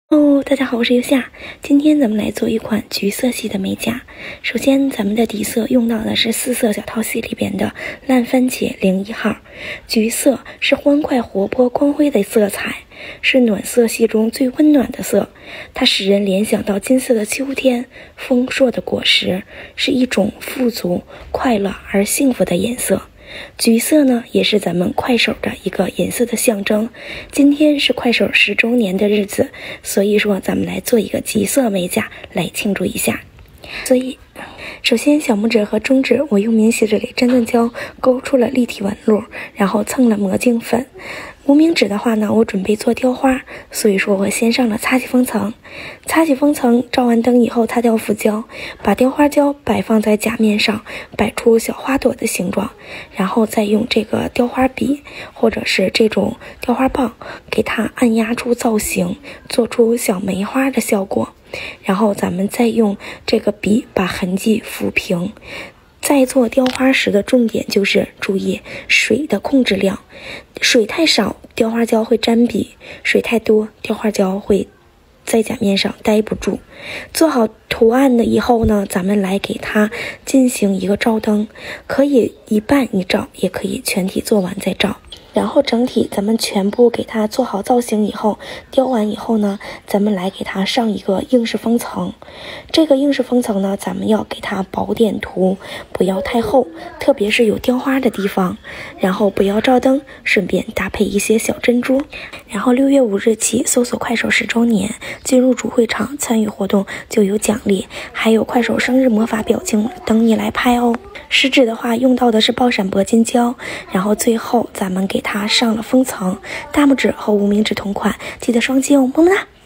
大家好，我是游夏。今天咱们来做一款橘色系的美甲。首先，咱们的底色用到的是4色小套系里边的烂番茄01号。橘色是欢快、活泼、光辉的色彩，是暖色系中最温暖的色。它使人联想到金色的秋天、丰硕的果实，是一种富足、快乐而幸福的颜色。橘色呢，也是咱们快手的一个颜色的象征。今天是快手10周年的日子，所以说咱们来做一个橘色美甲来庆祝一下。所以首先小拇指和中指我用免洗这里沾酱胶勾出了立体纹路，然后蹭了魔镜粉。无名指的话呢，我准备做雕花，所以说我先上了擦洗封层。擦洗封层照完灯以后，擦掉浮胶，把雕花胶摆放在甲面上，摆出小花朵的形状，然后再用这个雕花笔或者是这种雕花棒给它按压出造型，做出小梅花的效果。然后咱们再用这个笔把痕迹抚平。在做雕花时的重点就是注意水的控制量，水太少雕花胶会粘笔，水太多雕花胶会在甲面上待不住。做好图案了以后呢，咱们来给它进行一个照灯，可以一半一照，也可以全体做完再照。然后整体咱们全部给它做好造型以后，雕完以后呢，咱们来给它上一个硬式封层。这个硬式封层呢，咱们要给它薄点涂，不要太厚，特别是有雕花的地方。然后不要照灯，顺便搭配一些小珍珠。然后6月5日起搜索快手10周年，进入主会场参与活动就有奖励，还有快手生日魔法表情等你来拍哦。食指的话用到的是爆闪铂金胶，然后最后咱们给它上了封层，大拇指和无名指同款，记得双击哦，么么哒。